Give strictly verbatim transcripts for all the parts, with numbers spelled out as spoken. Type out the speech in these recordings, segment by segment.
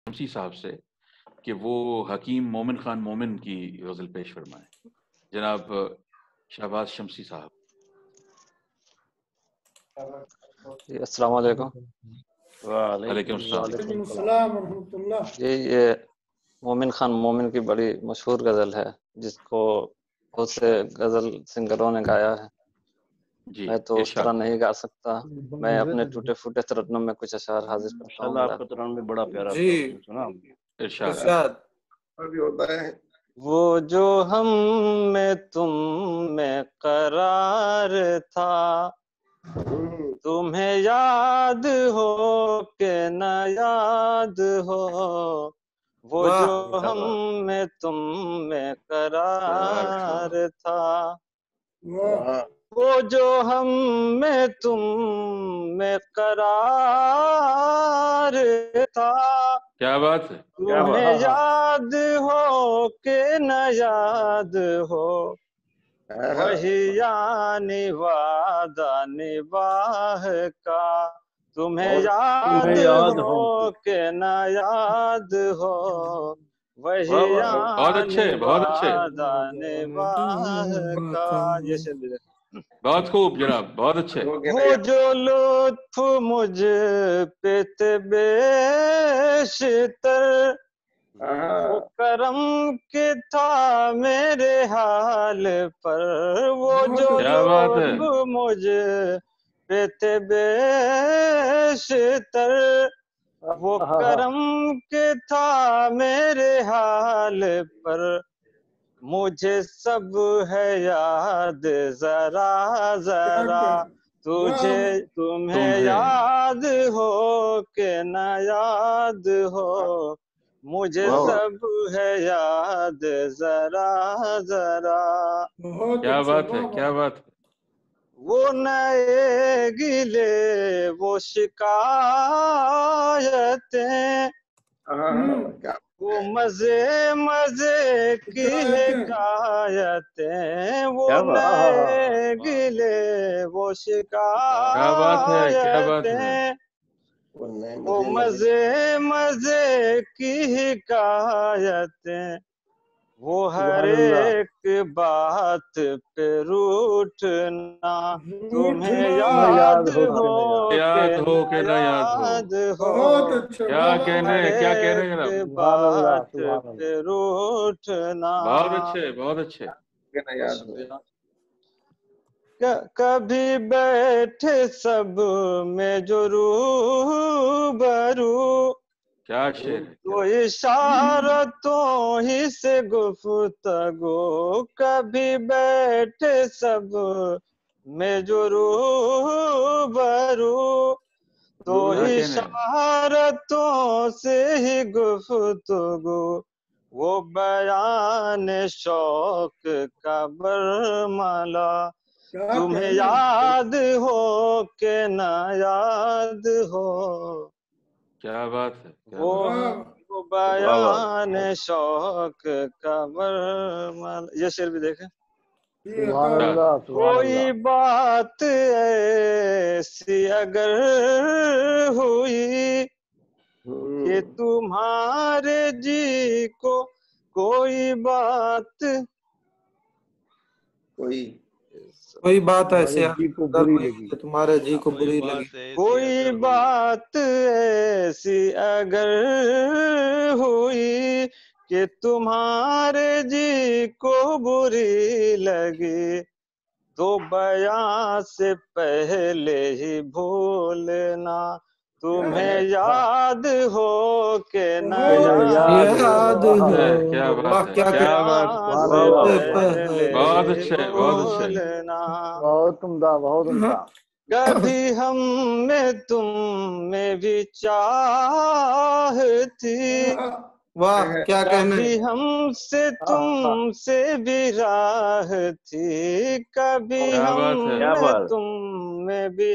शमसी साहब से कि वो हकीम मोमिन खान मोमिन की गज़ल पेश फरमाएं। जनाब शहबाज शमसी साहब। अस्सलाम वालेकुम। वालेकुम अस्सलाम रहमतुल्लाह। जी, ये मोमिन खान मोमिन की बड़ी मशहूर गज़ल है जिसको बहुत से गज़ल सिंगरों ने गाया है। जी, मैं तो उस तरह इरशाद। नहीं गा सकता। मैं अपने टूटे फूटे तरन्नुम में कुछ अशआर हाजिर करता हूँ। आपका तरन्नुम भी बड़ा प्यारा जी सुना। इरशाद। इरशाद। अभी होता है वो जो हम में तुम में करार था, तुम्हें याद हो के न याद हो, वो वाह जो हम में तुम में करार था, वाह वो जो हम में तुम में करार था, क्या बात है। तुम्हें याद हो के न याद हो, वही यानी वादा निभाह का, तुम्हें याद तुम्हें याद हो हो के न याद हो, वही वाह, वाह, वाह। बहुत अच्छे, यानी बहुत अच्छे। वादा निभाह का। ये शेर भी देखो। बहुत खूब जनाब, बहुत अच्छे। वो जो लुत्फ मुझ पे थे बेशितर, वो करम के था मेरे हाल पर, वो जो क्या बात है। लुत्फ मुझ पे थे बेशितर, वो करम के था मेरे हाल पर, मुझे सब है याद जरा जरा, तुझे तुम्हें याद हो के न याद हो, मुझे सब है याद जरा जरा। क्या बात है, क्या बात है। वो नए गिले वो शिकायतें, वो मजे मजे की हिकायतें, वो नए गिले वो क्या बात है, क्या बात है। शिकायतें, वो मजे मजे की हिकायतें, वो हर एक बात पे रूठना, तुम्हें याद हो याद हो के न याद हो। याद हो, क्या कहने, क्या कहने जनाब। एक बात पे रूठना। बहुत अच्छे, बहुत अच्छे। कभी बैठे सब में जो रूबरू, क्या शेर है। तो इशारतों ही से गुफ्तगू, कभी बैठे सब में जो रूबरू, तो इशारतों से ही गुफ्तगू, वो बयान शौक का बरमाला, तुम्हें याद हो के न याद हो, क्या बात है, क्या वो बात वो बयान शौक का बरमाला। ये शेर भी देखें। कोई बात ऐसी अगर हुई कि तुम्हारे जी को, कोई बात कोई कोई बात ऐसे अगर हुई कि तुम्हारे जी को बुरी लगी, कोई बात ऐसी अगर हुई कि तुम्हारे जी को बुरी लगी, तो बयां से पहले ही भूलना, तुम्हें याद हो के न याद हो। क्या वाह बात है, क्या क्या बात। बहुत अच्छे, बहुत अच्छे। बहुत उम्दा, बहुत उम्दा। कभी हम में तुम में भी चाह थी, वाह क्या कहने। कभी हमसे तुमसे भी राह थी, कभी हम में तुम में भी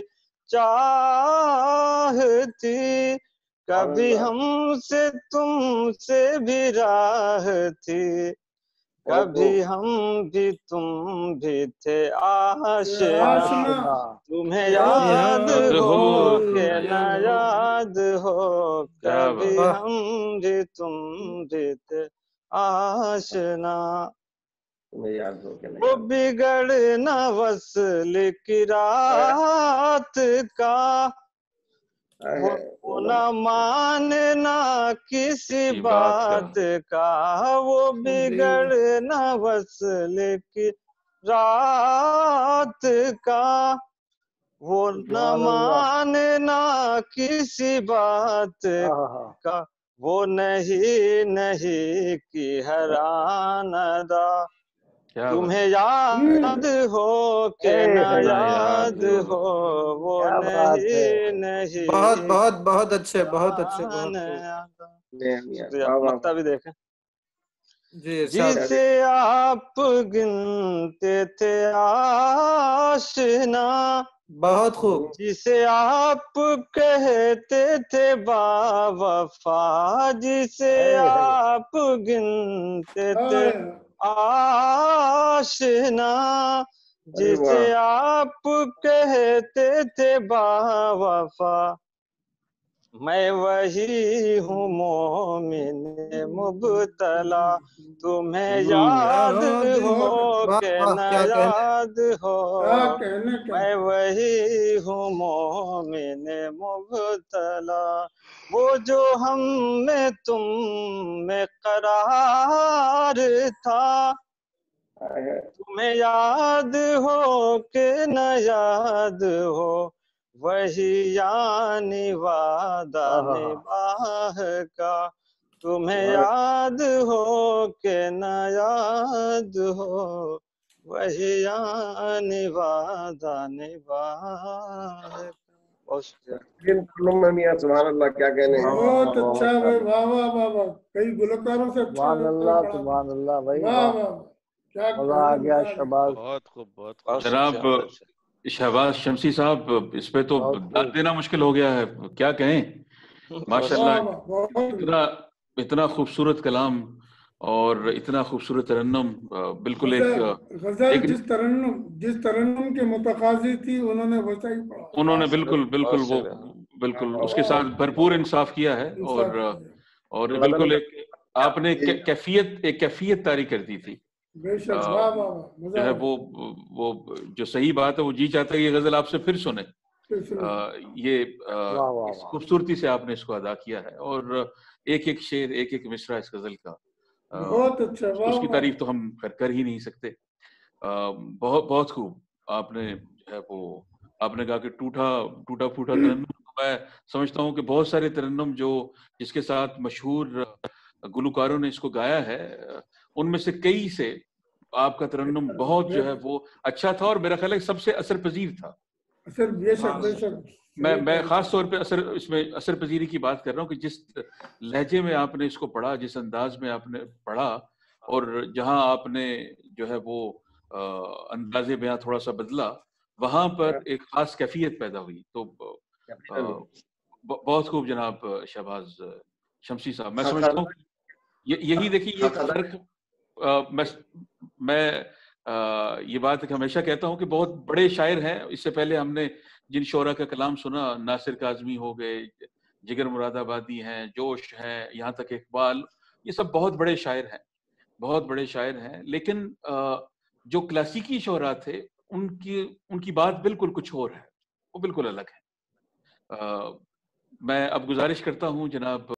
चाह थी, कभी हमसे तुमसे भी राह थी, कभी हम भी तुम भी थे आशिना, तुम्हें याद हो के न याद हो, कभी हम भी तुम भी थे आशिना। वो बिगड़ न वस्ल की रात का, वो न मानना किसी बात का, वो बिगड़ न वस्ल की रात का, वो न मानना किसी बात का, वो नहीं नहीं की हरानदा, तुम्हें याद हो के न याद हो, वो नहीं नहीं। बहुत बहुत बहुत अच्छे, बहुत अच्छे, बहुत मक्ता भी देखें। जी, जिसे आप गिनते थे आशिना, बहुत खूब, जिसे आप कहते थे बावफा, जिसे आप गिनते थे आशिना, जिसे आप कहते थे बावफा, मैं वही हूँ मोमिन मुब्तला, तुम्हें याद हो के न याद हो, मैं वही हूँ मोमिन मुब्तला, वो जो हम में तुम में करार था, तुम्हें याद हो के न याद हो, वही यानी वादा निभाह का, तुम्हें याद हो के न याद हो, वही यानी वादा निभाह का। क्या कहने हैं। बहुत अच्छा भाई, वाह वाह वाह वाह, कई गुलकारों से अच्छा। सुभान अल्लाह, सुभान अल्लाह भाई, वाह वाह, क्या मजा आ गया। शहबाज, बहुत खूब, बहुत खूब। जनाब शहबाज शमसी साहब, इस पे तो दाद देना मुश्किल हो गया है, क्या कहें। माशाल्लाह, इतना इतना खूबसूरत कलाम और इतना खूबसूरत तरन्नुम, बिल्कुल एक गजल जिस तरन्नुम जिस तरन्नुम के मुतकाजी थी, उन्होंने वैसा ही पढ़ा। उन्होंने बिल्कुल बिल्कुल वो बिल्कुल उसके साथ भरपूर इंसाफ किया है, और और बिल्कुल एक आपने कैफियत एक कैफियत तारी कर दी थी। बेशक, वाह वाह, जो है वो वो जो सही बात है, वो जी चाहता है ये गजल आपसे फिर सुने। आ, ये इस खूबसूरती से आपने इसको अदा किया है, और एक एक शेर, एक एक मिसरा इस गजल का, बहुत अच्छा, उसकी तारीफ तो हम कर, कर ही नहीं सकते। आ, बहुत बहुत खूब आपने जो है वो आपने कहा कि टूटा टूटा फूटा तरन्नुम। मैं समझता हूँ कि बहुत सारे तरन्नुम जो जिसके साथ मशहूर गुलकारों ने इसको गाया है, उनमें से कई से आपका तरन्नुम बहुत जो है वो अच्छा था, और मेरा ख्याल है सबसे असर पजीर था। असर बेशक बेशक। मैं मैं खास तौर पे असर इसमें असर पजीरी की बात कर रहा हूँ कि जिस लहजे में आपने इसको पढ़ा, जिस अंदाज में आपने पढ़ा, और जहां आपने जो है वो अंदाजे बयां थोड़ा सा बदला, वहां पर एक खास कैफियत पैदा हुई। तो आ, बहुत खूब जनाब शहबाज शमसी साहब। मैं समझता हूँ यही देखिए ये फर्क, मैं मैं आ, ये बात हमेशा कहता हूँ कि बहुत बड़े शायर हैं। इससे पहले हमने जिन शोरा का कलाम सुना, नासिर काज़मी हो गए, जिगर मुरादाबादी हैं, जोश हैं, यहाँ तक इकबाल, ये सब बहुत बड़े शायर हैं, बहुत बड़े शायर हैं। लेकिन आ, जो क्लासिकी शोरा थे, उनकी उनकी बात बिल्कुल कुछ और है, वो बिल्कुल अलग है। आ, मैं अब गुजारिश करता हूँ जनाब